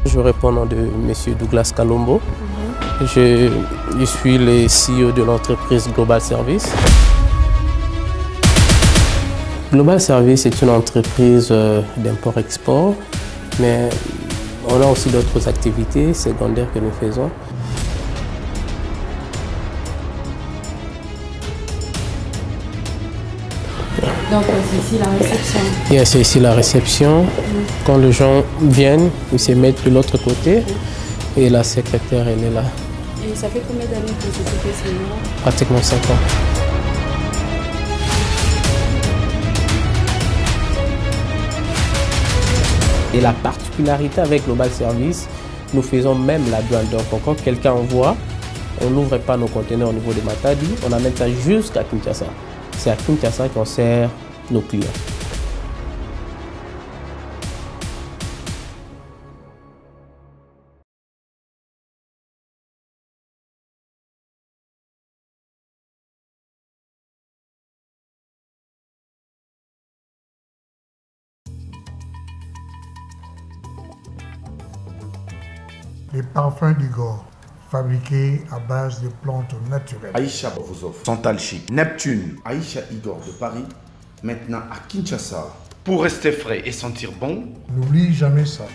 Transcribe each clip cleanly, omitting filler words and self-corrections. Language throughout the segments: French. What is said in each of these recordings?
Je réponds au nom de M. Douglas Kalombo. Je suis le CEO de l'entreprise Global Service. Global Service est une entreprise d'import-export, mais on a aussi d'autres activités secondaires que nous faisons. Donc c'est ici la réception. Yeah, c'est ici la réception. Quand les gens viennent, ils se mettent de l'autre côté et la secrétaire, elle est là. Et ça fait combien d'années que vous occupez ce numéro? Pratiquement 5 ans. Et la particularité avec Global Service, nous faisons même la douane. Donc quand quelqu'un envoie, on n'ouvre pas nos conteneurs au niveau de Matadi, on amène ça jusqu'à Kinshasa. C'est à Kinshasa qu'on sert nos clients. Les parfums d'Igor, fabriqués à base de plantes naturelles. Aïcha vous offre Santal Chic, Neptune, Aïcha Igor de Paris, maintenant à Kinshasa. Pour rester frais et sentir bon, N'oublie jamais ça.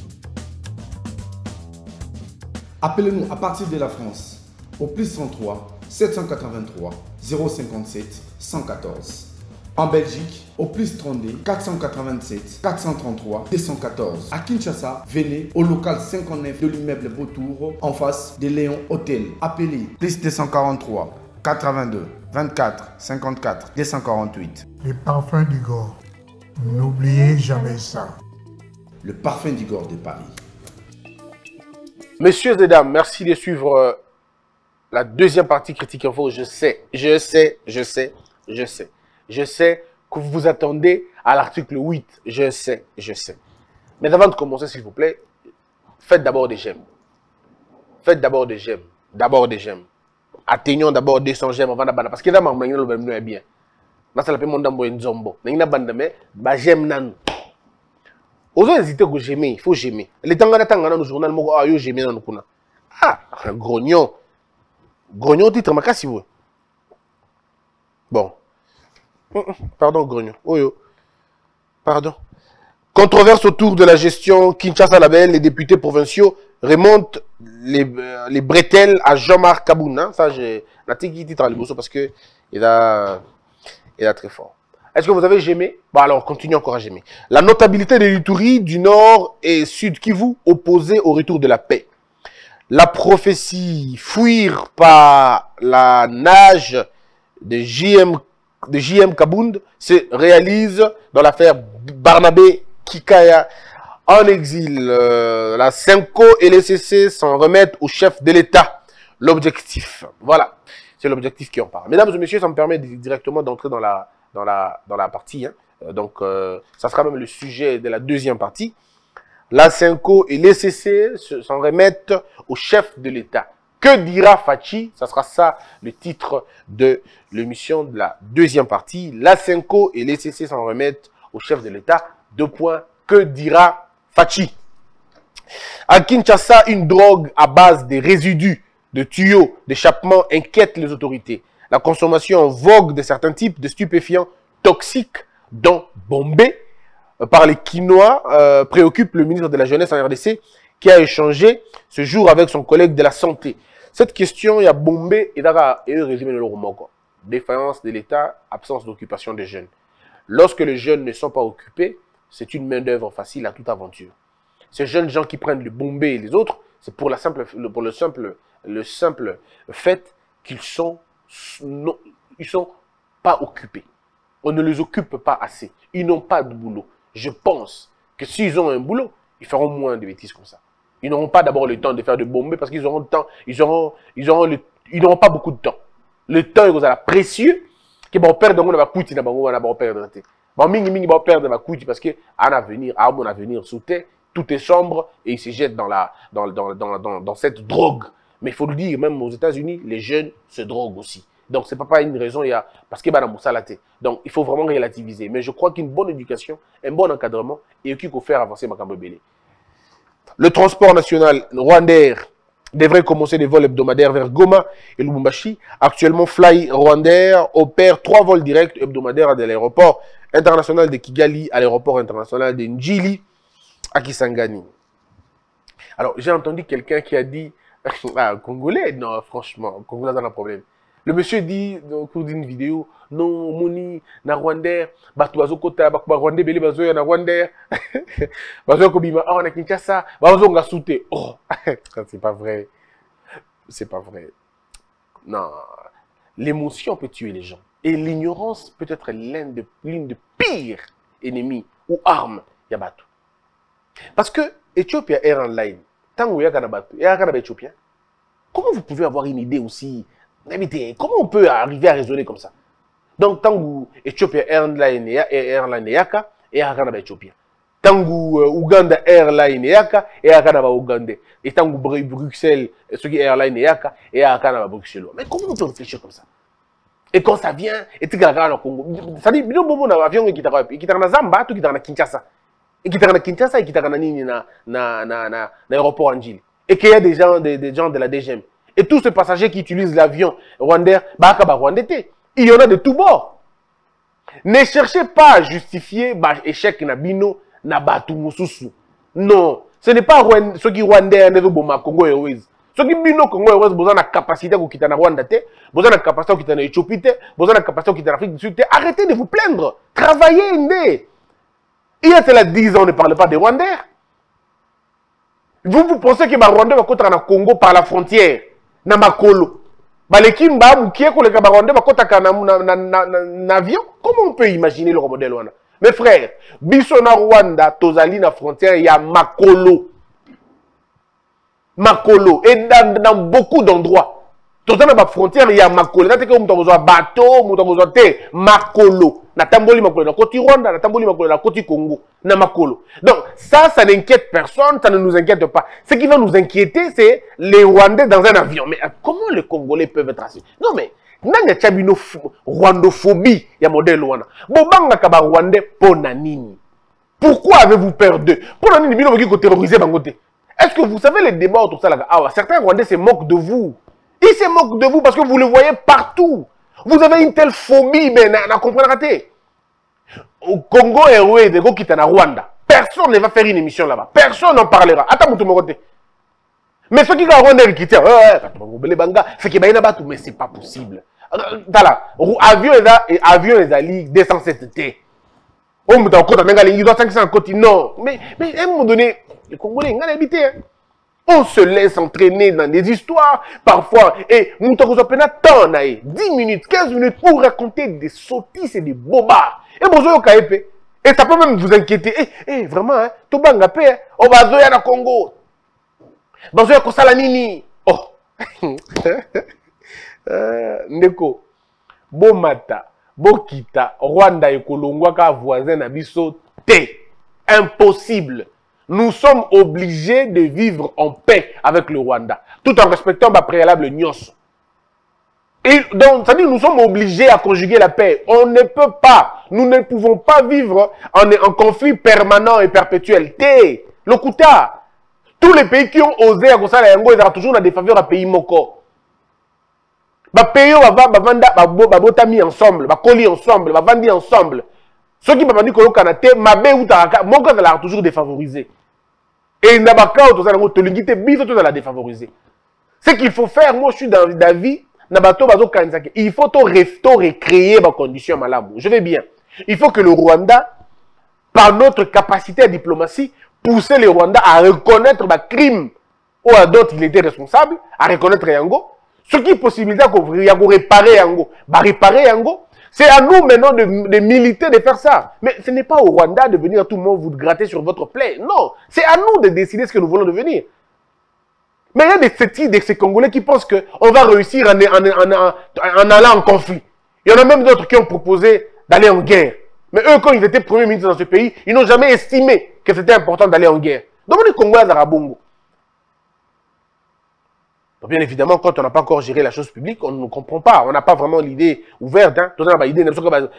appelez-nous à partir de la France au +103 783 057 114. En Belgique, au +32 487 433 214. À Kinshasa, venez au local 59 de l'immeuble Beautour, en face de Léon Hôtel. Appelez +243 82 24 54 248. Les parfums d'Igor, n'oubliez jamais ça. Le parfum d'Igor de Paris. Messieurs et dames, merci de suivre la deuxième partie Critique Info. Je sais que vous vous attendez à l'article 8. Je sais. Mais avant de commencer, s'il vous plaît, faites d'abord des j'aime. Faites d'abord des j'aime. Atteignons d'abord 200 j'aime avant d'abord. Parce que là, je vais bien. Je vais vous dire que zombo. Je vais j'aime nan. Osons hésiter que j'aime. Il faut j'aimer. Les temps dans le journal, je j'aime. Ah, grognon. Grognon, titre, ma casse, si vous. Bon. Pardon, Grognon. Oh yo. Pardon. Controverse autour de la gestion Kinshasa Label. Les députés provinciaux remontent les bretelles à Jean-Marc Kaboun. Ça, j'ai la titre à l'ebosso parce que il a très fort. Est-ce que vous avez gémé? Bon, alors, continuez encore à gémer. La notabilité des Ituri du Nord et Sud Kivu opposée au retour de la paix. La prophétie fuir par la nage de JM Kabound se réalise dans l'affaire Barnabé Kikaya en exil. La Senko et les CC s'en remettent au chef de l'État. L'objectif, voilà, c'est l'objectif qui en parle. Mesdames et messieurs, ça me permet directement d'entrer dans la partie. Donc, ça sera même le sujet de la deuxième partie. La Senko et les CC s'en remettent au chef de l'État. Que dira Fachi? Ça sera ça le titre de l'émission de la deuxième partie. La Senko et les CC s'en remettent au chef de l'État. 2 points. Que dira Fachi? À Kinshasa, une drogue à base des résidus de tuyaux d'échappement inquiète les autorités. La consommation en vogue de certains types de stupéfiants toxiques, dont Bombay, par les Quinois, préoccupe le ministre de la Jeunesse en RDC, qui a échangé ce jour avec son collègue de la Santé. Cette question, il y a Bombay et le régime de l'Oromoko. Défaillance de l'État, absence d'occupation des jeunes. Lorsque les jeunes ne sont pas occupés, c'est une main-d'œuvre facile à toute aventure. Ces jeunes gens qui prennent le Bombay et les autres, c'est pour le simple fait qu'ils sont pas occupés. On ne les occupe pas assez. Ils n'ont pas de boulot. Je pense que s'ils ont un boulot, ils feront moins de bêtises comme ça. Ils n'auront pas d'abord le temps de faire de Bombay parce qu'ils auront le temps, ils n'auront pas beaucoup de temps. Le temps est précieux que vont perdre on va coûter va perdre. Bon mingi va perdre va coûter parce que à mon avenir sous terre, tout est sombre et ils se jettent dans cette drogue. Mais il faut le dire, même aux États-Unis, les jeunes se droguent aussi. Donc, ce n'est pas une raison, parce qu'il y a des. Donc, il faut vraiment relativiser. Mais je crois qu'une bonne éducation, un bon encadrement, et qui peut faire avancer Makambo Belé. Le transport national rwandais devrait commencer des vols hebdomadaires vers Goma et Lubumbashi. Actuellement, Fly Rwandair opère 3 vols directs hebdomadaires de l'aéroport international de Kigali à l'aéroport international de Njili à Kisangani. Alors, j'ai entendu quelqu'un qui a dit, ah, Congolais, non, franchement, Congolais dans un problème. Le monsieur dit, au cours d'une vidéo, non, Moni, na Rwandais, Batu Bazokota, Rwandais, Bele Bazoya, na Rwandais, Bazoya Kobima, oh, na Kinshasa, Bazoya nga Souté. Oh, c'est pas vrai. C'est pas vrai. Non. L'émotion peut tuer les gens. Et l'ignorance peut être l'une des pires ennemis ou armes, Yabatou. Parce que Ethiopia Airlines, tant que Ethiopien, comment vous pouvez avoir une idée aussi? Comment on peut arriver à raisonner comme ça? Donc, tant que Ethiopia Airlines Yaka et Ethiopien. Tant que Uganda Airlines Yaka et Uganda. Et tant que Bruxelles, ce qui est Airlines Yaka et Bruxelles. Mais comment on peut réfléchir comme ça? Et quand ça vient, et tu regardes au Congo, ça dit, il y a un avion qui est dans Zamba, qui est dans Kinshasa. Et qui est dans Kinshasa et qui est dans l'aéroport Anjili. Et qu'il y a des gens de la DGM. Et tous ces passagers qui utilisent l'avion rwandais, il y en a de tous bords. Ne cherchez pas à justifier l'échec Nabino, Nabatu Mususu. Non, ce n'est pas ceux qui rwandais ne veulent Congo Airways. Ceux qui bino Congo Airways, vous avez la capacité de quitter la Rwanda, vous avez la capacité de quitter l'Éthiopie, vous avez la capacité de quitter l'Afrique du Sud. Arrêtez de vous plaindre. Travaillez, né. Il y a 10 ans, on ne parle pas des Rwandais. Vous pensez que les Rwandais vont côté dans Congo par la frontière, dans Makolo. Baleki mba mukie ko le Rwandais va côté dans avion. Comment on peut imaginer le modèle là? Mes frères, biso na Rwanda, tozali na frontière, il y a Makolo. Makolo. Et dans beaucoup d'endroits. Dans la frontière, il y a Makolo. Là, tu as besoin de bateau, tu as besoin de Makolo. Na tamboli Makolo, na côté Rwanda, na tamboli Makolo, na côté Congo, na Makolo. Donc, ça n'inquiète personne, ça ne nous inquiète pas. Ce qui va nous inquiéter, c'est les Rwandais dans un avion. Mais comment les Congolais peuvent être assis? Non, mais, nanga chabino rwandophobie, il y a modèle Rwanda. Bobanga kaba Rwandais ponanini. Pourquoi avez-vous peur d'eux? Ponanini, bino qui terroriser bangote. Est-ce que vous savez les débats autour de ça là? Ah, certains Rwandais se moquent de vous. Ils se moquent de vous parce que vous le voyez partout. Vous avez une telle phobie, mais n'a compris raté. Au Congo Airways, de qui est en Rwanda, personne ne va faire une émission là-bas. Personne n'en parlera. Attends, mon côté. Mais ceux qui ont Rwanda qui tient, c'est qui mais c'est pas possible. Avion les alliés descend cet été. On me donne il doit 500 côté. Non, mais à un moment donné, les Congolais, ils ont habité. On se laisse entraîner dans des histoires, parfois, et nous avons 10 minutes, 15 minutes pour raconter des sottises et des bobards. Et bonjour, et ça peut même vous inquiéter. Vraiment, hein, tout banga pe, on va zoya na Congo. Bonjour, kosala nini. Oh. Ndeko, Bomata, Bokita, Rwanda et Kolongwaka voisin na biso te. Impossible. Nous sommes obligés de vivre en paix avec le Rwanda, tout en respectant ma préalable Nyos. Et donc, ça dit, nous sommes obligés à conjuguer la paix. On ne peut pas, nous ne pouvons pas vivre en conflit permanent et perpétuel. Le Kouta, tous les pays qui ont osé à Gosala Yango, ils ont toujours la défaveur à pays moko. Les pays va botami ensemble, va coller ensemble, va vendre ensemble. Ceux qui m'ont dit que le Canada, mon gars, l'a toujours défavorisé. Et Nabaka, tout la défavoriser. Ce qu'il faut faire, moi je suis d'avis, il faut recréer ma condition malabou. Je vais bien. Il faut que le Rwanda, par notre capacité à diplomatie, pousser le Rwanda à reconnaître ma crime ou à d'autres il était responsable, à reconnaître Yango. Ce qui est possibilité de réparer Yango, réparer Yango. C'est à nous maintenant de militer, de faire ça. Mais ce n'est pas au Rwanda de venir à tout le monde vous gratter sur votre plaie. Non, c'est à nous de décider ce que nous voulons devenir. Mais il y a de ces Congolais qui pensent qu'on va réussir en allant en conflit. Il y en a même d'autres qui ont proposé d'aller en guerre. Mais eux, quand ils étaient premiers ministres dans ce pays, ils n'ont jamais estimé que c'était important d'aller en guerre. Donc les Congolais à Bongo. Bien évidemment, quand on n'a pas encore géré la chose publique, on ne comprend pas. On n'a pas vraiment l'idée ouverte. Hein. On a l'idée,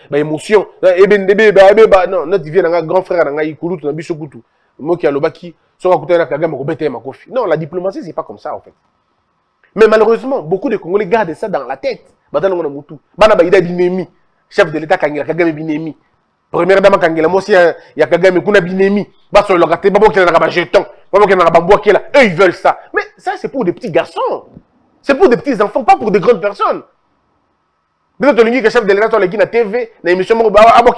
émotion. Non, notre grand frère, il a eu Moi qui a le baki, Non, la diplomatie, c'est pas comme ça, en fait. Mais malheureusement, beaucoup de Congolais gardent ça dans la tête. Chef de l'État, Kagame Binemi. Première dame, Kangela, moi aussi, il y a Kagame, Kuna Binemi. Eux, ils veulent ça. Mais ça, c'est pour des petits garçons. C'est pour des petits enfants, pas pour des grandes personnes. Peut-être que le chef de l'État, il a TV, il a une émission,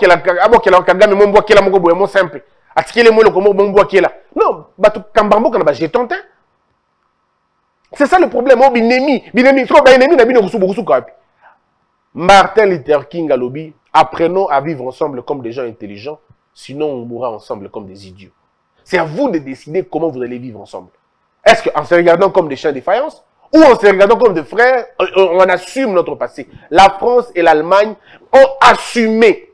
simple. Non, c'est ça le problème. Martin Luther King a lobby. Apprenons à vivre ensemble comme des gens intelligents, sinon on mourra ensemble comme des idiots. C'est à vous de décider comment vous allez vivre ensemble. Est-ce qu'en se regardant comme des chiens de faïence ou en se regardant comme des frères, on assume notre passé? La France et l'Allemagne ont assumé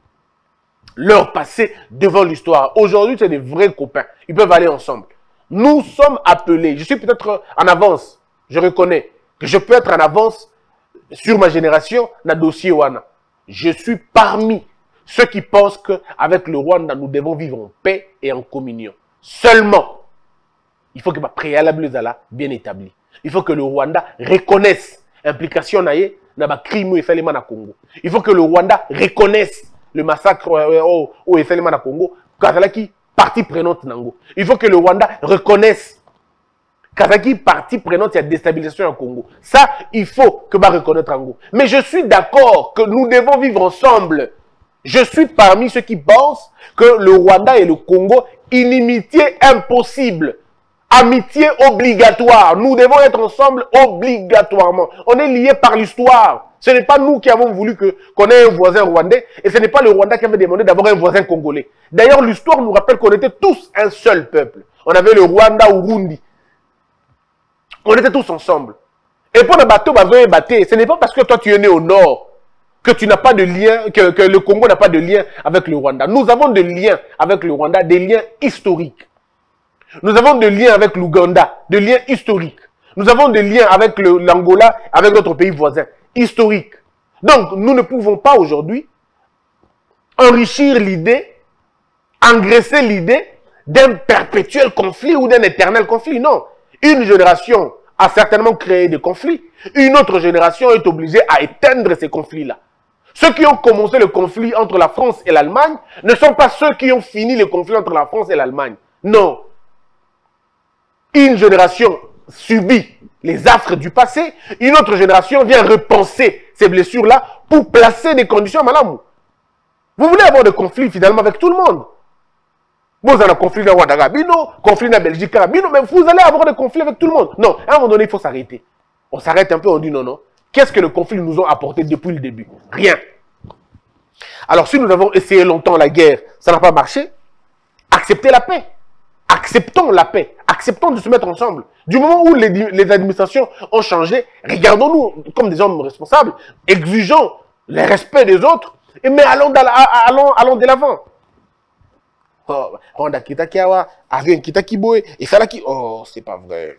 leur passé devant l'histoire. Aujourd'hui, c'est des vrais copains. Ils peuvent aller ensemble. Nous sommes appelés. Je suis peut-être en avance. Je reconnais que je peux être en avance sur ma génération dans le dossier Wana. Je suis parmi ceux qui pensent qu'avec le Rwanda, nous devons vivre en paix et en communion. Seulement, il faut que ma préalable soit bien établie. Il faut que le Rwanda reconnaisse l'implication dans le crime au Congo. Il faut que le Rwanda reconnaisse le massacre au Congo, Kazalaki, partie prenante Nango. Il faut que le Rwanda reconnaisse Kazaki, partie prenante, il y a déstabilisation au Congo. Ça, il faut que reconnaître Ango. Mais je suis d'accord que nous devons vivre ensemble. Je suis parmi ceux qui pensent que le Rwanda et le Congo, inimitié impossible. Amitié obligatoire. Nous devons être ensemble obligatoirement. On est liés par l'histoire. Ce n'est pas nous qui avons voulu qu'on ait un voisin rwandais et ce n'est pas le Rwanda qui avait demandé d'avoir un voisin congolais. D'ailleurs, l'histoire nous rappelle qu'on était tous un seul peuple. On avait le Rwanda Urundi. On était tous ensemble. Et pour le bateau, ce n'est pas parce que toi tu es né au nord que tu n'as pas de lien, que le Congo n'a pas de lien avec le Rwanda. Nous avons des liens avec le Rwanda, des liens historiques. Nous avons des liens avec l'Ouganda, des liens historiques. Nous avons des liens avec l'Angola, avec notre pays voisin, historiques. Donc, nous ne pouvons pas aujourd'hui enrichir l'idée, engraisser l'idée d'un perpétuel conflit ou d'un éternel conflit. Non. Une génération a certainement créé des conflits. Une autre génération est obligée à éteindre ces conflits-là. Ceux qui ont commencé le conflit entre la France et l'Allemagne ne sont pas ceux qui ont fini le conflit entre la France et l'Allemagne. Non. Une génération subit les affres du passé. Une autre génération vient repenser ces blessures-là pour placer des conditions à Malamou. Vous voulez avoir des conflits finalement avec tout le monde. Vous avez un conflit dans Ouattara, conflit dans Belgique, mais vous allez avoir des conflits avec tout le monde. Non, à un moment donné, il faut s'arrêter. On s'arrête un peu, on dit non, non. Qu'est-ce que le conflit nous a apporté depuis le début? Rien. Alors, si nous avons essayé longtemps la guerre, ça n'a pas marché, acceptez la paix. Acceptons la paix. Acceptons de se mettre ensemble. Du moment où les administrations ont changé, regardons-nous comme des hommes responsables, exigeons le respect des autres, mais allons de l'avant. Oh, Rwanda Kitakiawa, avion Kitakiboe, et Salaki. Oh, c'est pas vrai.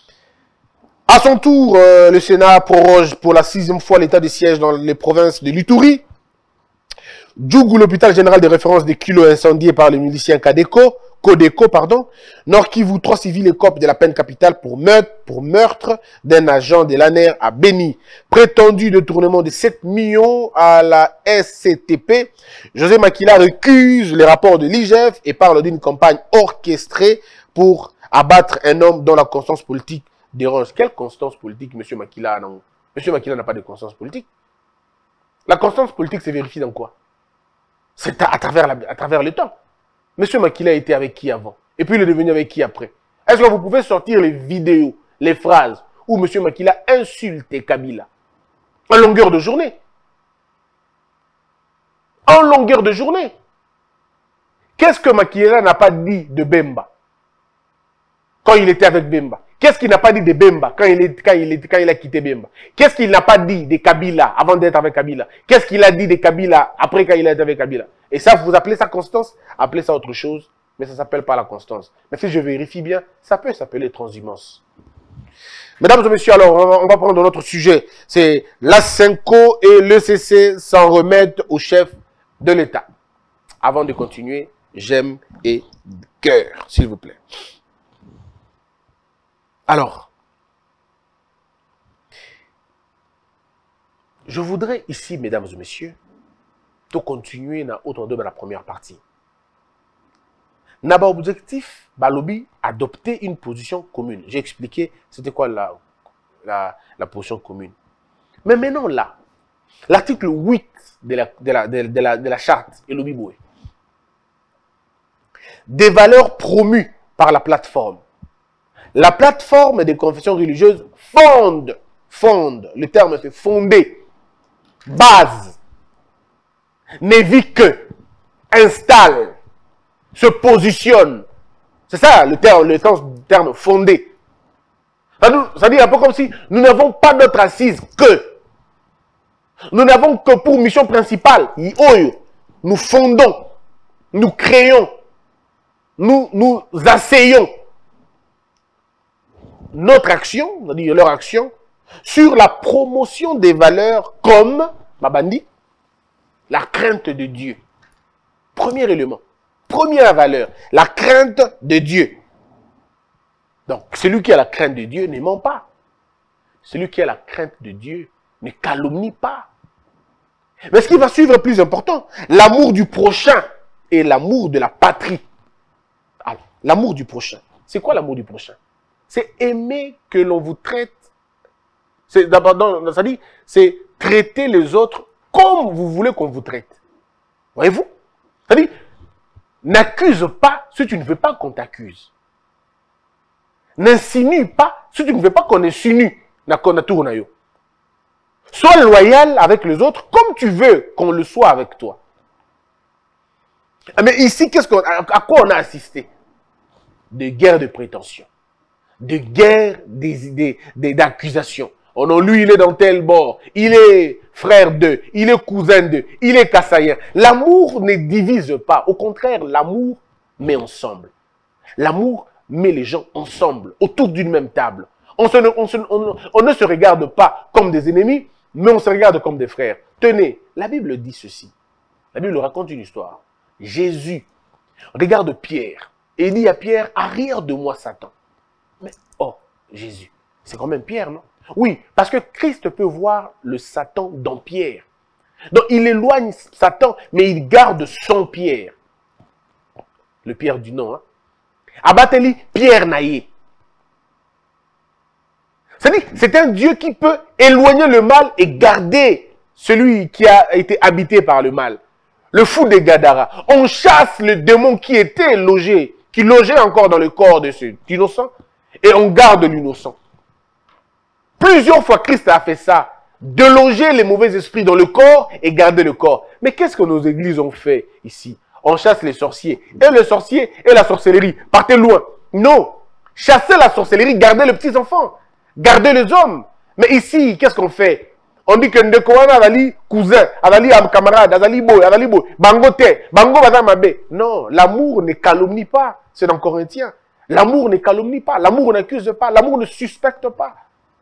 À son tour, le Sénat proroge pour la 6e fois l'état de siège dans les provinces de l'Ituri. Djougou, l'hôpital général de référence des kilos incendiés par les miliciens Codeco, Nord Kivu, 3 civils écopent de la peine capitale pour meurtre d'un agent de l'ANER à Beni. Prétendu détournement de 7 millions à la SCTP, José Makila recuse les rapports de l'IGF et parle d'une campagne orchestrée pour abattre un homme dont la constance politique dérange. Quelle constance politique, M. Makila? Non. M. Makila n'a pas de constance politique. La constance politique se vérifie dans quoi? C'est à travers le temps. M. Makila était avec qui avant? Et puis il est devenu avec qui après? Est-ce que vous pouvez sortir les vidéos, les phrases où M. Makila insulte Kabila en longueur de journée? En longueur de journée. Qu'est-ce que Makila n'a pas dit de Bemba quand il était avec Bemba? Qu'est-ce qu'il n'a pas dit de Bemba quand il a quitté Bemba? Qu'est-ce qu'il n'a pas dit de Kabila avant d'être avec Kabila? Qu'est-ce qu'il a dit de Kabila après quand il a été avec Kabila? Et ça, vous appelez ça constance? Appelez ça autre chose, mais ça ne s'appelle pas la constance. Mais si je vérifie bien, ça peut s'appeler transhumance. Mesdames et messieurs, alors, on va prendre notre sujet. C'est la Senko et l'ECC s'en remettent au chef de l'État. Avant de continuer, j'aime et cœur, s'il vous plaît. Alors, je voudrais ici, mesdames et messieurs, de continuer dans la première partie. N'a pas objectif, Balobi, adopter une position commune. J'ai expliqué c'était quoi la position commune. Mais maintenant là, l'article 8 de la charte, et l'Obiboué, des valeurs promues par la plateforme. La plateforme des confessions religieuses fonde, le terme c'est fonder, base, ne vit que, installe, se positionne. C'est ça le sens du terme fondé. C'est-à-dire un peu comme si nous n'avons pas notre assise que. Nous n'avons que pour mission principale, nous fondons, nous créons, nous asseyons notre action, c'est-à-dire leur action, sur la promotion des valeurs comme, Mabandi, la crainte de Dieu. Premier élément, première valeur, la crainte de Dieu. Donc, celui qui a la crainte de Dieu ne ment pas. Celui qui a la crainte de Dieu ne calomnie pas. Mais ce qui va suivre est plus important, l'amour du prochain et l'amour de la patrie. Alors, l'amour du prochain. C'est quoi l'amour du prochain? C'est aimer que l'on vous traite. C'est-à-dire, c'est traiter les autres comme vous voulez qu'on vous traite. Voyez-vous? C'est-à-dire, n'accuse pas si tu ne veux pas qu'on t'accuse. N'insinue pas si tu ne veux pas qu'on insinue. Sois loyal avec les autres comme tu veux qu'on le soit avec toi. Mais ici, à quoi on a assisté? Des guerres de prétention. Des guerres d'accusations. Oh non, lui, il est dans tel bord. Il est frère d'eux. Il est cousin d'eux. Il est kassaïen. L'amour ne divise pas. Au contraire, l'amour met ensemble. L'amour met les gens ensemble, autour d'une même table. On ne se regarde pas comme des ennemis, mais on se regarde comme des frères. Tenez, la Bible dit ceci. La Bible raconte une histoire. Jésus regarde Pierre et dit à Pierre, arrière de moi Satan. Mais, oh, Jésus, c'est quand même Pierre, non? Oui, parce que Christ peut voir le Satan dans Pierre. Donc, il éloigne Satan, mais il garde son Pierre. Le Pierre du nom, hein. Abateli, Pierre Naïe. C'est-à-dire, c'est un Dieu qui peut éloigner le mal et garder celui qui a été habité par le mal. Le fou de Gadara. On chasse le démon qui était logé, qui logeait encore dans le corps de cet innocent, et on garde l'innocent. Plusieurs fois, Christ a fait ça. De loger les mauvais esprits dans le corps et garder le corps. Mais qu'est-ce que nos églises ont fait ici? On chasse les sorciers. Et les sorciers et la sorcellerie. Partez loin. Non. Chassez la sorcellerie, gardez les petits enfants. Gardez les hommes. Mais ici, qu'est-ce qu'on fait? On dit que Ndekoana Adali, cousin, Adali camarade, Adali boy, Bango te, Bango Bazamabe. Non, l'amour ne calomnie pas. C'est dans Corinthiens. L'amour ne calomnie pas. L'amour n'accuse pas. L'amour ne suspecte pas.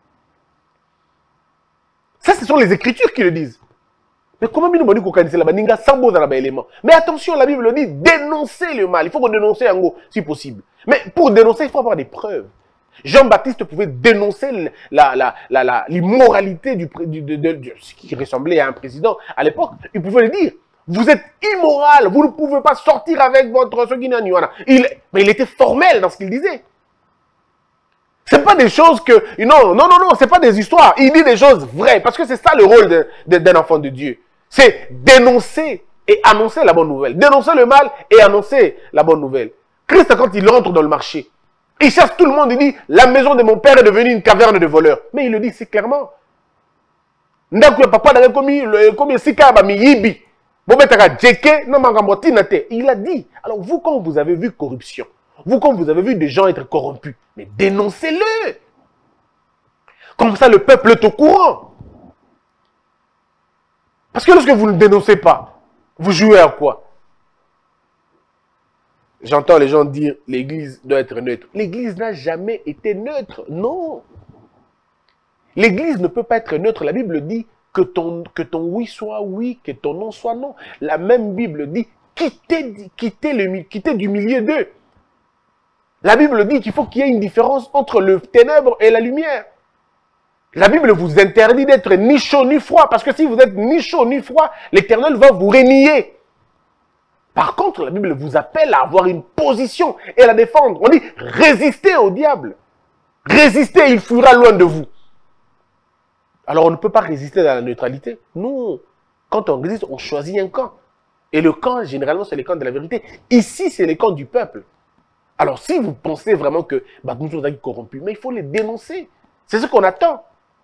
Ça, ce sont les Écritures qui le disent. Mais comment nous dit qu'on là-bas? Ninga sambo dans l'élément. Mais attention, la Bible dit dénoncer le mal. Il faut qu'on dénonce un go, si possible. Mais pour dénoncer, il faut avoir des preuves. Jean-Baptiste pouvait dénoncer l'immoralité ce qui ressemblait à un président à l'époque. Il pouvait le dire. Vous êtes immoral, vous ne pouvez pas sortir avec votre... Mais il était formel dans ce qu'il disait. C'est pas des choses que... Non, c'est pas des histoires. Il dit des choses vraies. Parce que c'est ça le rôle d'un enfant de Dieu. C'est dénoncer et annoncer la bonne nouvelle. Dénoncer le mal et annoncer la bonne nouvelle. Christ, quand il entre dans le marché, il chasse tout le monde. Il dit, la maison de mon père est devenue une caverne de voleurs. Mais il le dit si clairement. Il a dit. Alors vous, quand vous avez vu corruption, vous, quand vous avez vu des gens être corrompus, mais dénoncez-le. Comme ça, le peuple est au courant. Parce que lorsque vous ne dénoncez pas, vous jouez à quoi? J'entends les gens dire l'Église doit être neutre. L'Église n'a jamais été neutre. Non. L'Église ne peut pas être neutre. La Bible dit que ton oui soit oui, que ton non soit non. La même Bible dit quittez du milieu d'eux. La Bible dit qu'il faut qu'il y ait une différence entre le ténèbre et la lumière. La Bible vous interdit d'être ni chaud ni froid, parce que si vous êtes ni chaud ni froid, l'Éternel va vous renier. Par contre, la Bible vous appelle à avoir une position et à la défendre. On dit, résistez au diable. Résistez, il fuira loin de vous. Alors, on ne peut pas résister dans la neutralité. Non. Quand on résiste, on choisit un camp. Et le camp, généralement, c'est le camp de la vérité. Ici, c'est le camp du peuple. Alors, si vous pensez vraiment que nous sommes corrompus, mais il faut les dénoncer. C'est ce qu'on attend.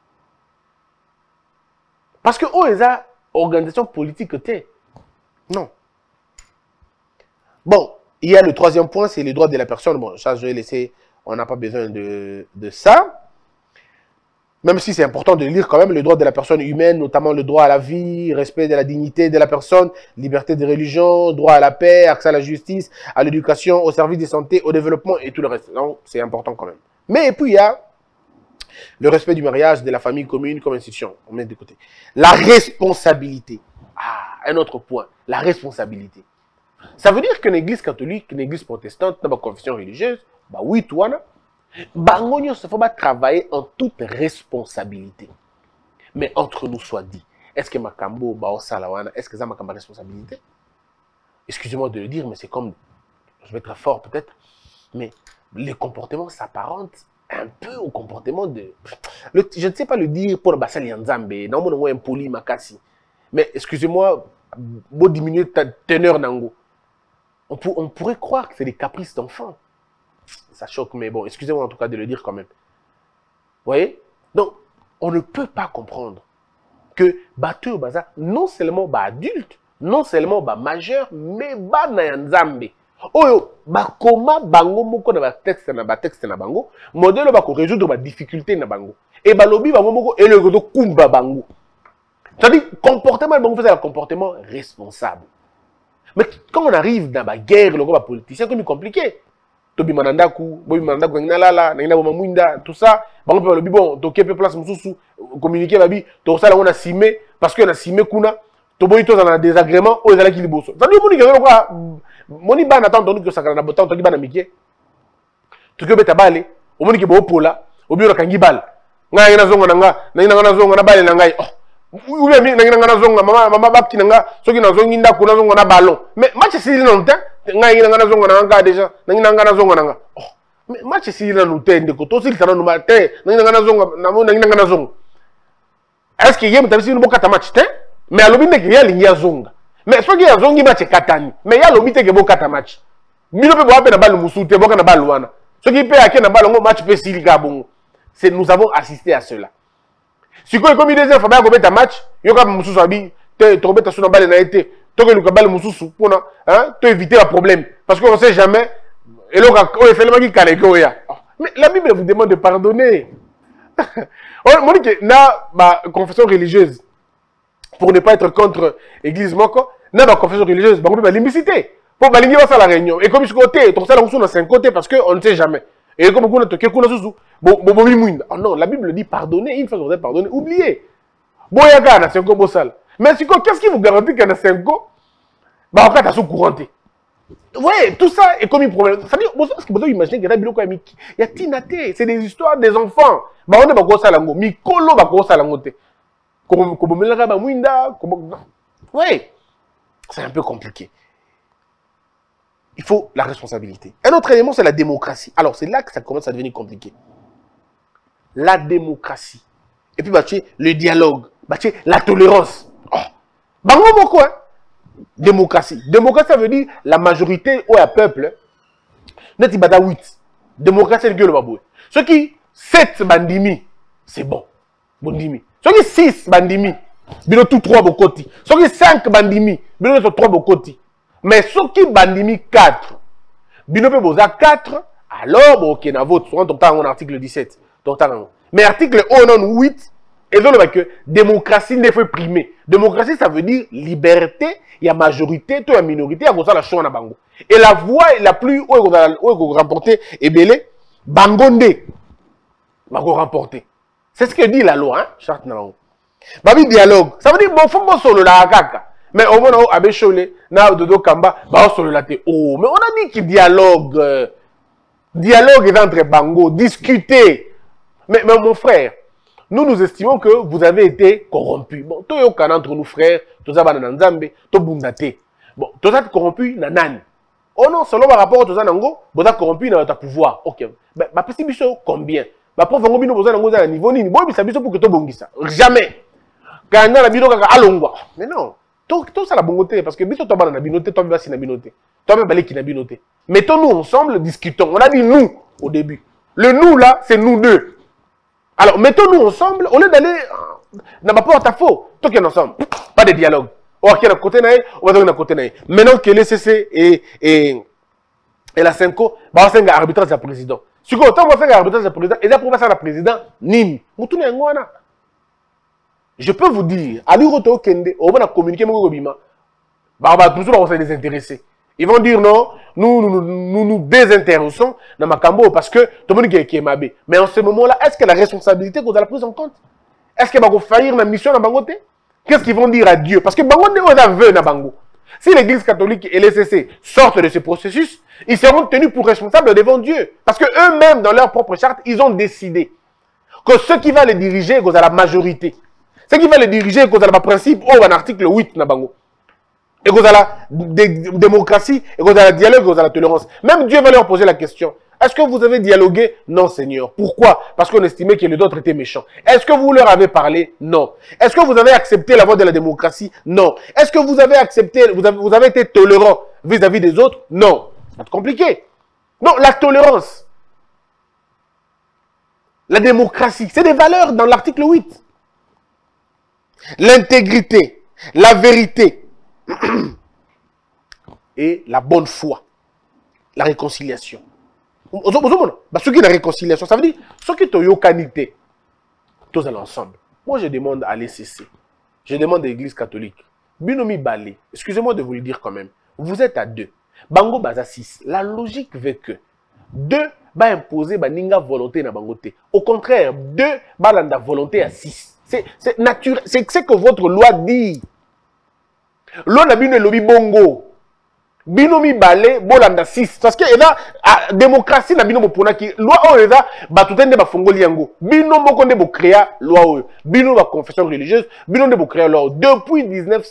Parce que, oh, les organisation politique, non. Bon, il y a le troisième point, c'est les droits de la personne. Bon, ça, je vais laisser, on n'a pas besoin de ça. Même si c'est important de lire quand même les droits de la personne humaine, notamment le droit à la vie, respect de la dignité de la personne, liberté de religion, droit à la paix, accès à la justice, à l'éducation, au service de santé, au développement et tout le reste. Donc, c'est important quand même. Mais puis, il y a le respect du mariage, de la famille commune comme institution. On met de côté. La responsabilité. Ah, un autre point. La responsabilité. Ça veut dire qu'une église catholique, une église protestante, dans ma confession religieuse, bah oui, toi, là, il faut travailler en toute responsabilité. Mais entre nous soit dit, est-ce que Makambo, est-ce que ça m'a responsabilité? Excusez-moi de le dire, mais c'est comme, je vais être fort peut-être, mais les comportements s'apparentent un peu au comportement de... je ne sais pas le dire pour Bassali Nzambe, non, on un poli makasi. Mais excusez-moi, pour diminuer ta teneur nango. On pourrait croire que c'est des caprices d'enfants. Ça choque, mais bon, excusez-moi en tout cas de le dire quand même. Vous voyez? Donc, on ne peut pas comprendre que Bateau Baza, non seulement adulte, non seulement majeur, mais Nzambe. Oyo, koma bango moko na texte na bango, modèle ba ko résoudre ba difficulté na bango. Et balobi bango moko et le godo kumba bango. C'est-à-dire comportement bango c'est un comportement responsable. Mais quand on arrive dans la guerre, le politicien, c'est compliqué. Tobi manandaku, bobi manandaku ngina lala, ngina bo mamwinda, tout ça. Bango pe balobi bon, to kepe place mususu, communiquer babi, to ça là on a simé parce que on a simé kuna, to boyi to dans désagrément, o ezala ki liboso. Ça dit moni ke quoi moni ba na tanto que ça kana botan to ki ba na mikie. To ke beta bale, o moni ke bo pola, o bi ro kangi bal. Nga ngina zonga na zonga na bale na ngai. Ou bien ngina zonga mama bakki nga soki na zongi ndako na zonga na ballon. Mais match c'est non temps. Nga ngina zonga na nga déjà. Ngina zonga na nga. Mais match c'est là nous tende ko to sili sana no matin. Ngina zonga na mo ngina zonga. Est-ce que yem tabisi no bokata match te? Mais alobi ne ke ya lingia zonga. Mais soki ya zongi match katani. Mais ya lobi te ke bokata match. Bino pe bo ape na balle musute boka na balle wana. Soki pe ake na balle ngo match pe sili ka bongo. C'est nous avons assisté à cela. Si vous avez des enfants, vous avez un match, vous avez un match, vous avez un match, pour éviter le problème. Parce qu'on ne sait jamais. Et là, mais la Bible vous demande de pardonner. On dit que la confession religieuse, pour ne pas être contre l'église, la confession religieuse, on peut l'imbiciter. Pour balinguer la réunion. Et comme je côté, on a 5 côtés parce qu'on ne sait jamais. Et comme on a toqué, oh non, la Bible dit pardonner, une fois que vous avez pardonné, oubliez. Boyaga na 5 ans, mais qu'est-ce qui vous garantit qu'il y a 5 ans? Bah, en fait, à couranté. Ouais, tout ça est comme un problème. Ça veut dire, parce que vous imaginez qu'il y a Tinate, c'est des histoires des enfants. Bah, on est pas ça lango, Mikolo ba ça lango te. Ouais, c'est un peu compliqué. Il faut la responsabilité. Un autre élément, c'est la démocratie. Alors, c'est là que ça commence à devenir compliqué. La démocratie. Et puis, le dialogue. La tolérance. Oh. Bango moko, hein? Démocratie. Démocratie, ça veut dire la majorité ou un peuple. Net ibada 8. Démocratie, c'est le baboué. Ceux qui 7 bandimi, c'est bon. Bondimi. Ceux qui 6 bandimi, bino tout 3 bokoti. Ceux qui 5 bandimi, bino tout 3 bokoti. Mais ceux qui bandimi 4, binope boza 4, alors, ok, na vote, sur un article 17. Mais article 8, et donc, que démocratie n'est pas primée. Démocratie, ça veut dire liberté, il y a majorité, il y a minorité, il y a la choix na bango. Et la voix la plus, où est remporté, et belé, bangonde, bango remporté. C'est ce que dit la loi, hein, charte na bango. Babi dialogue, ça veut dire, bon, faut bon solo la kaka. Mais au moins, Abbé Cholé, na Dodo Kamba, bah, sur le laté. Oh, mais on a dit qu'il dialogue. Dialogue est entre Bango, discuter. Mais mon frère, nous estimons que vous avez été corrompu. Bon, tout est entre nous frères, tout ça va dans Nzambe, tout bundate. Bon, tout ça corrompu dans Nani. Oh non, selon ma rapport, tout ça nango, vous êtes corrompu dans votre pouvoir. Ok. Bah, petit bicho, combien? Bah, pour vous avez besoin d'un niveau ni. Bon, ça bicho pour que tu bongisa. Jamais. Quand on a la bino, alongwa. Mais non. Tout ça la bongoté, parce que bicho, tu vas dans la binoté, toi, tu vas dans la binoté. Toi, tu vas dans la binoté. Mettons-nous ensemble, discutons. On a dit nous au début. Le nous là, c'est nous deux. Alors, mettons-nous ensemble, au lieu d'aller dans ma porte à faux. Tout qui est ensemble. Pas de dialogue. On va côté on va donner un côté. Maintenant que les CC et la 5O, on va faire arbitrage de président. Si on va faire arbitrage de président, et pour faire le président, Nim. Je peux vous dire, à l'Uroto Kende, on va communiquer avec Obima. On va toujours se désintéresser. Ils vont dire non, nous désintéressons dans Makambo parce que tout le monde est mabé. Mais en ce moment-là, est-ce que la responsabilité que vous allez prendre en compte? Est-ce que vous allez faillir la mission dans Bangote? Qu'est-ce qu'ils vont dire à Dieu? Parce que Bangote veut dans Bango. Si l'église catholique et les CC sortent de ce processus, ils seront tenus pour responsables devant Dieu. Parce que eux-mêmes, dans leur propre charte, ils ont décidé que ce qui va les diriger, c'est la majorité. Ce qui va les diriger, c'est le principe, ou un article 8 dans Bango. Et vous avez la démocratie, et vous avez le dialogue, vous avez la tolérance. Même Dieu va leur poser la question. Est-ce que vous avez dialogué? Non, Seigneur. Pourquoi? Parce qu'on estimait que les autres étaient méchants. Est-ce que vous leur avez parlé? Non. Est-ce que vous avez accepté la voie de la démocratie? Non. Est-ce que vous avez accepté, vous avez été tolérant vis-à-vis des autres? Non. C'est compliqué. Non, la tolérance. La démocratie, c'est des valeurs dans l'article 8. L'intégrité, la vérité et la bonne foi, la réconciliation. Ce qui est la réconciliation, ça veut dire ce qui est yokanité, tous à l'ensemble. Moi, je demande à l'ECC, je demande à l'Église catholique, Binomi Balé, excusez-moi de vous le dire quand même, vous êtes à 2, Bango Baza 6. La logique veut que 2 va imposer Baninga volonté na Bangote. Au contraire, 2 va la volonté à 6. C'est naturel, c'est ce que votre loi dit. Loi na bino lobi bongo. Binomi balé bolanda 6 parce que eza démocratie na bino mopona ki loi o eza batutende ba fongoli yango. Bino moko nde bo créer loi o. Bino ba confession religieuse, bino nde bo créer loi depuis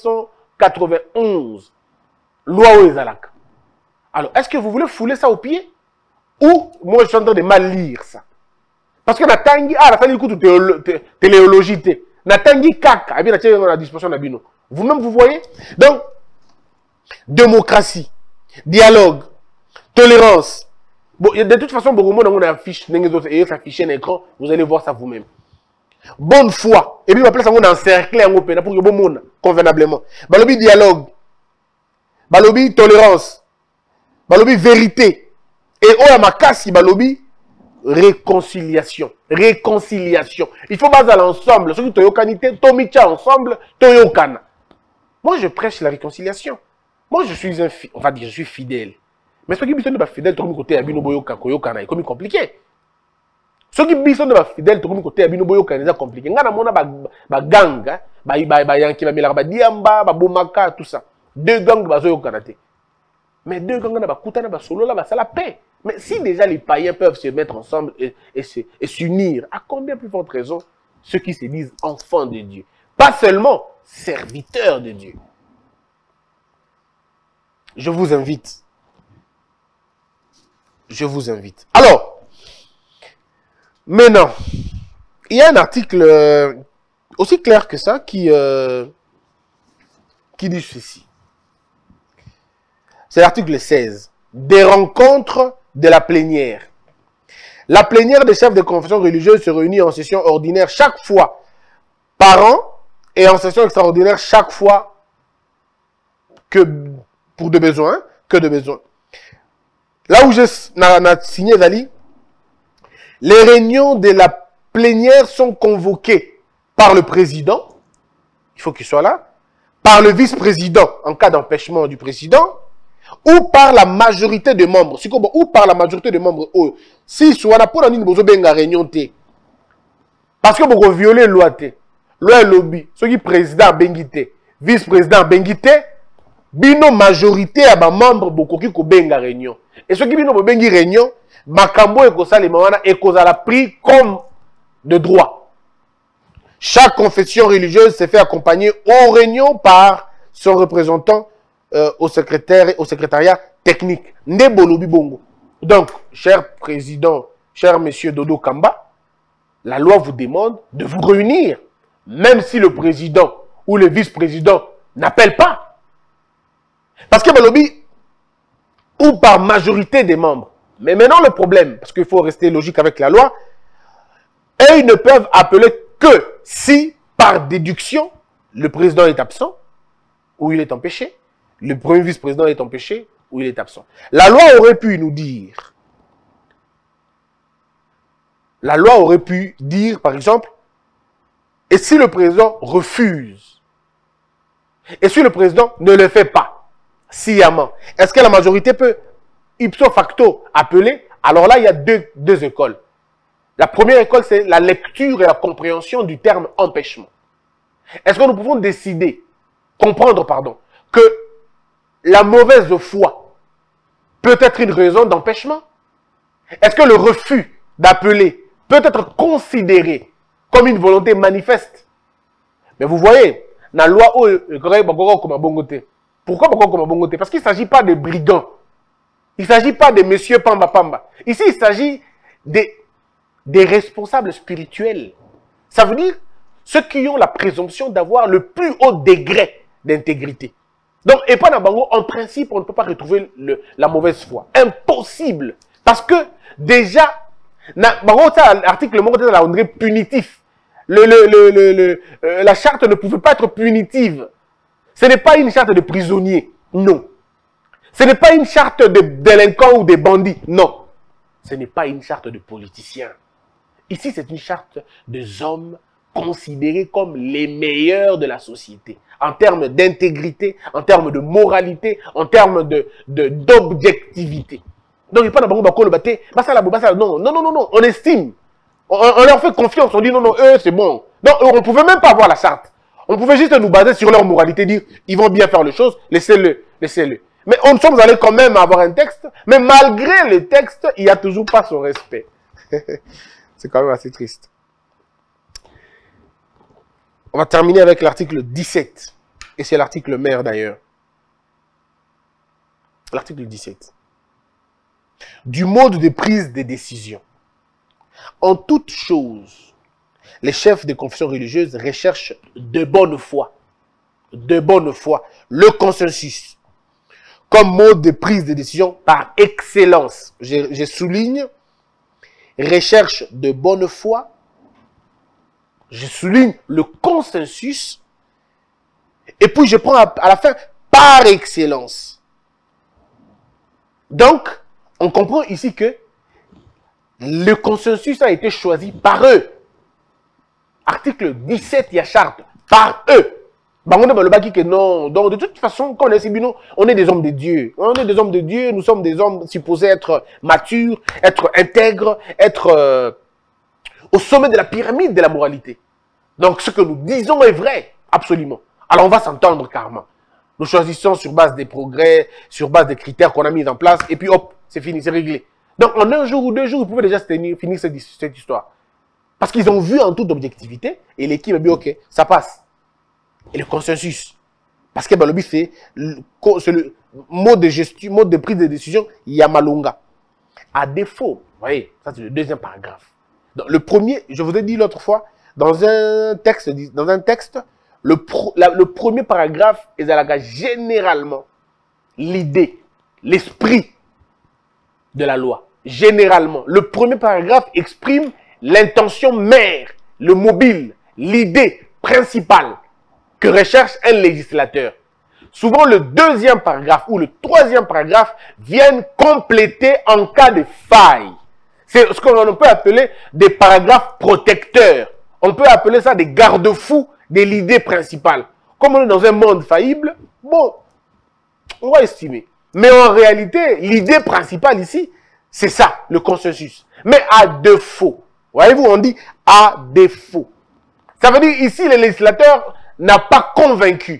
1991. Loi o ezalaka. Alors, est-ce que vous voulez fouler ça au pied ou moi je suis en train de mal lire ça? Parce que natangi la tangi kutu téléologie té. Natangi kaka, et bien la disposition na bino. Vous-même vous voyez? Donc démocratie, dialogue, tolérance. Bon, de toute façon, beaucoup de monde affiche, affiché un écran, vous allez voir ça vous-même. Bonne foi. Et puis, on va placer un encercler en open pour que bon monde, convenablement. Balobi dialogue. Balobi tolérance. Balobi vérité. Et oh, ma casse, balobi réconciliation. Réconciliation. Il faut baser l'ensemble. Ceux qui ont yokanité, tomicha ensemble, toyokana. Moi, je prêche la réconciliation. Moi, je suis on va dire, je suis fidèle. Mais ceux qui ne sont pas fidèles, tout le côté à Bino Boyoka, Koyokana, c'est comme compliqué. Ceux qui ne sont pas fidèles, tout le côté à Bino Boyoka, c'est compliqué. Il y a des gangs, des diamba, des bomaka, tout ça. 2 gangs, mais 2 gangs, c'est la paix. Mais si déjà les païens peuvent se mettre ensemble et s'unir, à combien plus forte raison ceux qui se disent enfants de Dieu? Pas seulement serviteurs de Dieu. Je vous invite. Je vous invite. Alors, maintenant, il y a un article aussi clair que ça qui dit ceci. C'est l'article 16. Des rencontres de la plénière. La plénière des chefs de confession religieuse se réunit en session ordinaire chaque fois par an et en session extraordinaire chaque fois que pour de besoins, que de besoins. Là où j'ai signé, Zali, les réunions de la plénière sont convoquées par le président, il faut qu'il soit là, par le vice-président en cas d'empêchement du président, ou par la majorité des membres. Ou par la majorité des membres. Si soit là pour une réunion, parce que vous violez la loi, loi lobby, ce qui président Benguité, vice-président Benguité, bino majorité à ba membre bokoki ko benga réunion. Et ce qui bino bo bengi réunion, makambo e ko salema wana e ko la pris comme de droit. Chaque confession religieuse s'est fait accompagner aux réunions par son représentant au secrétariat technique. Ndebolobi bongo. Donc, cher président, cher monsieur Dodo Kamba, la loi vous demande de vous réunir, même si le président ou le vice-président n'appelle pas. Parce que Balobi, ou par majorité des membres. Mais maintenant le problème, parce qu'il faut rester logique avec la loi, et ils ne peuvent appeler que si, par déduction, le président est absent, ou il est empêché, le premier vice-président est empêché, ou il est absent. La loi aurait pu nous dire, par exemple, et si le président refuse, et si le président ne le fait pas, sciemment, est-ce que la majorité peut, ipso facto, appeler? Alors là, il y a deux écoles. La première école, c'est la lecture et la compréhension du terme empêchement. Est-ce que nous pouvons décider, comprendre, pardon, que la mauvaise foi peut être une raison d'empêchement? Est-ce que le refus d'appeler peut être considéré comme une volonté manifeste? Mais vous voyez, la loi, pourquoi parce qu'il ne s'agit pas de brigands. Il ne s'agit pas de monsieur Pamba Pamba. Ici, il s'agit des responsables spirituels. Ça veut dire ceux qui ont la présomption d'avoir le plus haut degré d'intégrité. Donc, et pas Nabango, en principe, on ne peut pas retrouver la mauvaise foi. Impossible. Parce que, déjà, l'article est punitif. La charte ne pouvait pas être punitive. Ce n'est pas une charte de prisonniers. Non. Ce n'est pas une charte de délinquants ou de bandits. Non. Ce n'est pas une charte de politiciens. Ici, c'est une charte des hommes considérés comme les meilleurs de la société. En termes d'intégrité, en termes de moralité, en termes d'objectivité. Donc, il n'y a pas de non, on estime. On leur fait confiance. On dit non, eux, c'est bon. Donc, on ne pouvait même pas avoir la charte. On pouvait juste nous baser sur leur moralité, dire ils vont bien faire les choses, laissez-le. Mais on sommes allés quand même avoir un texte, mais malgré le texte, il n'y a toujours pas son respect. C'est quand même assez triste. On va terminer avec l'article 17. Et c'est l'article mère d'ailleurs. L'article 17. Du mode de prise des décisions. En toute chose, les chefs de confession religieuse recherchent de bonne foi. De bonne foi. Le consensus. Comme mode de prise de décision par excellence. Je souligne, recherche de bonne foi. Je souligne le consensus. Et puis je prends à la fin par excellence. Donc, on comprend ici que le consensus a été choisi par eux. Article 17, il y a charte. Par eux. Non. Donc, de toute façon, quand on est Sibino, on est des hommes de Dieu. On est des hommes de Dieu, nous sommes des hommes supposés être matures, être intègres, être au sommet de la pyramide de la moralité. Donc, ce que nous disons est vrai, absolument. Alors, on va s'entendre carrément. Nous choisissons sur base des progrès, sur base des critères qu'on a mis en place, et puis hop, c'est fini, c'est réglé. Donc, en un jour ou 2 jours, ils pouvaient déjà finir cette histoire. Parce qu'ils ont vu en toute objectivité, et l'équipe a dit, ok, ça passe. Et le consensus. Parce que Balobi fait le mode de gestion, mode de prise de décision, Yamalunga. À défaut, vous voyez, ça c'est le deuxième paragraphe. Donc, le premier, je vous ai dit l'autre fois, dans un texte, le premier paragraphe est généralement l'idée, l'esprit de la loi. Généralement, le premier paragraphe exprime l'intention mère, le mobile, l'idée principale que recherche un législateur. Souvent, le deuxième paragraphe ou le troisième paragraphe viennent compléter en cas de faille. C'est ce qu'on peut appeler des paragraphes protecteurs. On peut appeler ça des garde-fous de l'idée principale. Comme on est dans un monde faillible, bon, on va estimer. Mais en réalité, l'idée principale ici, c'est ça, le consensus. Mais à défaut. Voyez-vous, on dit à défaut. Ça veut dire ici, le législateur n'a pas convaincu.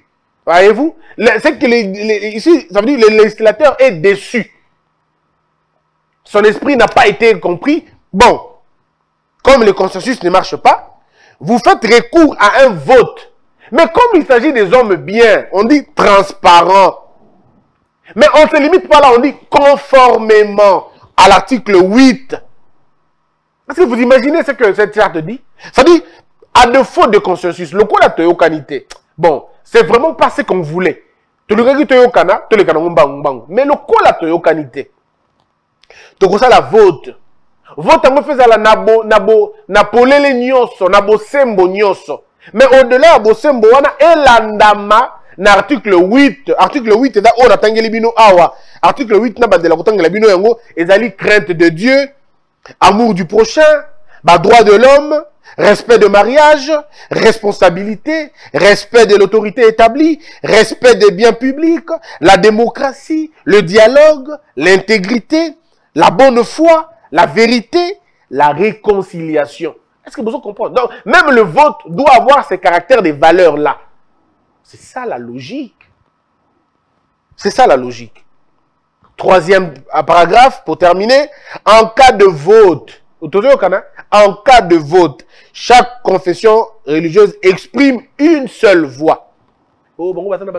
Voyez-vous? C'est que ici, ça veut dire que le législateur est déçu. Son esprit n'a pas été compris. Bon, comme le consensus ne marche pas, vous faites recours à un vote. Mais comme il s'agit des hommes bien, on dit transparent. Mais on ne se limite pas là, on dit conformément à l'article 8. Est-ce que vous imaginez ce que cette charte dit? Ça dit, à défaut de consensus, le quoi la qualité. Bon, c'est vraiment pas ce qu'on voulait. Mais le quoi la qualité? Donc ça la vote. Vote en fait la napolele nyonso, nabo sembo nyonso. Mais au-delà de sembo wana elandama na article 8. Article 8 est on atangeli bino awa. Article 8 na bandela kotangela bino yango ezali crainte de Dieu, amour du prochain, droit de l'homme, respect de mariage, responsabilité, respect de l'autorité établie, respect des biens publics, la démocratie, le dialogue, l'intégrité, la bonne foi, la vérité, la réconciliation. Est-ce que vous comprenez? Donc, même le vote doit avoir ces caractères, des valeurs-là. C'est ça la logique. C'est ça la logique. Troisième paragraphe, pour terminer. En cas de vote, en cas de vote, chaque confession religieuse exprime une seule voix. Oh,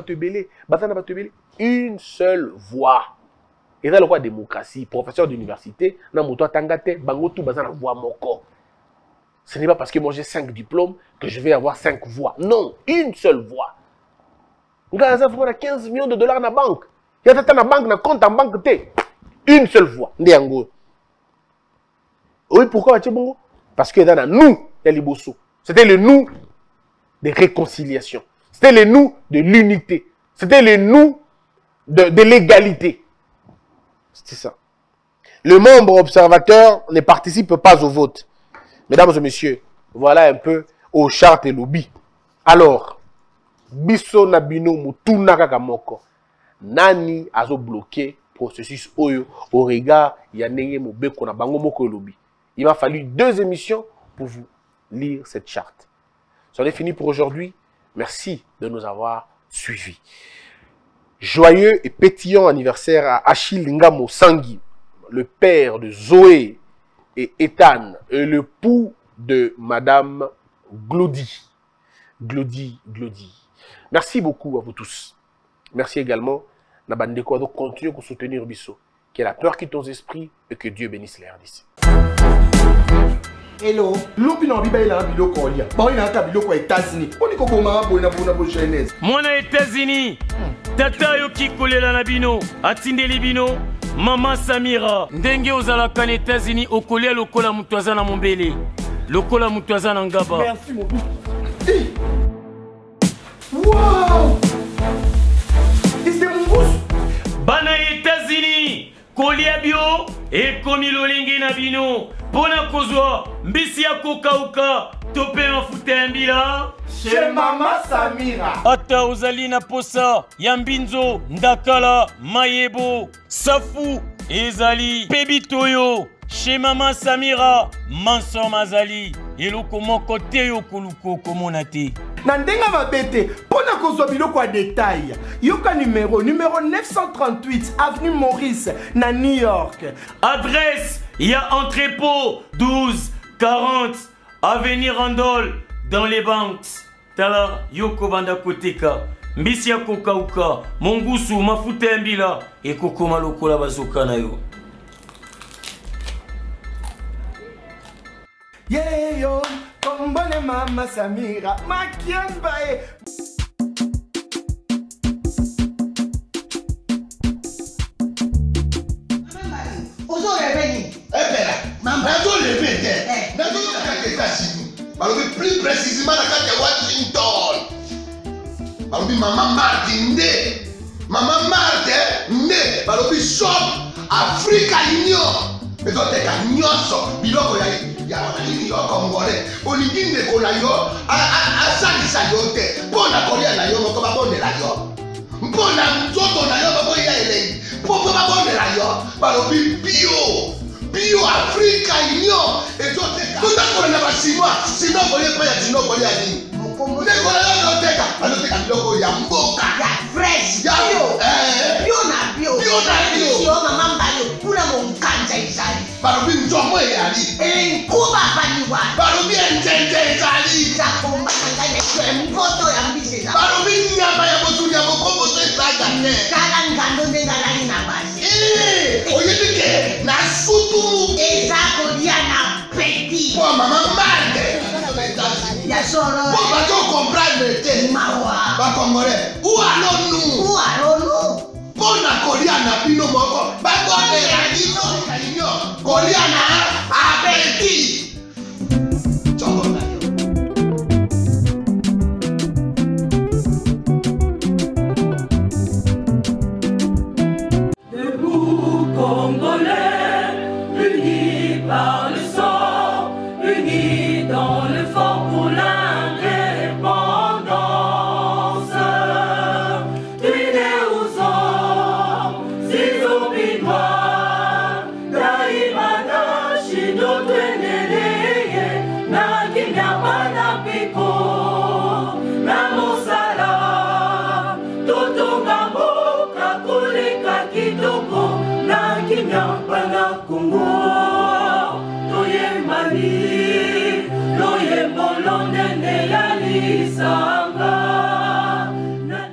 une seule voix. Et là, le quoi démocratie, professeur d'université, ce n'est pas parce que moi j'ai 5 diplômes que je vais avoir 5 voix. Non, une seule voix. On a 15 millions de dollars dans la banque. Il y a dans la banque, dans le compte en banque, une seule voix. Oui, pourquoi? Parce que dans nous, il y a les bossous. C'était le nous de réconciliation. C'était le nous de l'unité. C'était le nous de l'égalité. C'est ça. Le membre observateur ne participe pas au vote. Mesdames et messieurs, voilà un peu aux chartes et lobby. Alors, biso na bino mutuna kaka moko. Nani azo bloqué processus oyo au regard ya ndenge mobeko na bango moko lobby. Il m'a fallu 2 émissions pour vous lire cette charte. C'en est fini pour aujourd'hui. Merci de nous avoir suivis. Joyeux et pétillant anniversaire à Achille Ngamo Sangui, le père de Zoé et Ethan, et le pouls de Madame Glody. Glody. Merci beaucoup à vous tous. Merci également Nabandeko de continuer à soutenir Bisso. Que la peur quitte nos esprits et que Dieu bénisse les RDC. Hello. Lopi na biba ila biloko olia. Ba ina ta biloko États-Unis. Oni ko boma bona jeunesse. Mona États-Unis. Tata yo kikolela na bino, atindeli bino, Maman Samira. Ndenge ozalaka na États-Unis okolia lokola mutu aza na mombele. Lokola mutu aza na ngaba. Merci mon fils. Wow! C'est mon gosse. Bana États-Unis, kolia bio et komi lolingi na bino. Pona kozwa mbisi ya kokauka tope mafuta mbila chez Maman Samira. Ata ozali na posa ya mbinzo ndakala mayebo safu ezali pebitoyo chez Maman Samira manso mazali eloko moko te yo koluko komona te. Na ndenga mabete pona kozwa biloko ya détail yoka numéro 938 avenue Maurice na New York. Adresse ya entrepôt 1240 avenue Randol dans les banques. Tala yoko banda koteka mbisi ya kokauka mongusu mafuta ya mbila ekokoma lokola bazoka na yo. Yeah yo kombone Maman Samira makiamba plus précisément dans la Washington. Maman Martin né. Maman Martin né. Balobi shop Africa Union. Mais quand t'es à Nyonso, biloko ya New York congolais. Olingi ne kola yo a salisa yo te. Pona kolia na yo moko ba bonela yo. Mpona nzoto na yo bako ya ele. Poko ba bonela yo. Balobi bio Africa Union. Et toi t'es tout à fait na ba chinois. Sinon kolia pa ya chinois kolia ni. mokombo. Ndeko na yo noteka. Anoteka biloko ya mboka. Ya fresh. Ya bio. Bio na bio. Bio na bio. Yo mama mbayo. Kuna monkanja izali. Barobi njomo yali. Nkuba baniwa. Barobi njenje izali. Jakomba kanganya kwe mvoto ya mbise. Barobi nyama ya botu ya mokombo to isaga ne. Kala ngando ndenga lali na basi. Oyedike na sutu. Ezako dia na petit. Pour maman malade. Ya solo. Pour pas qu'on comprenne te. Mawa. Ba congolais. Où allons-nous? Où allons-nous? Pour na Koliana pino moko. Ba konde ya dino. Koliana appétit. Choko na yo. Debout Congolais, unis par le sang, unis dans le fort pour l'indépendance. Tués aux hommes, si obinois, daimana shido tweneleye, na kinyamana piko, na mosala, totonga mboka koleka kitoko, na kinyamana Kongo, toyembali, loyembolo nene ya lisanga.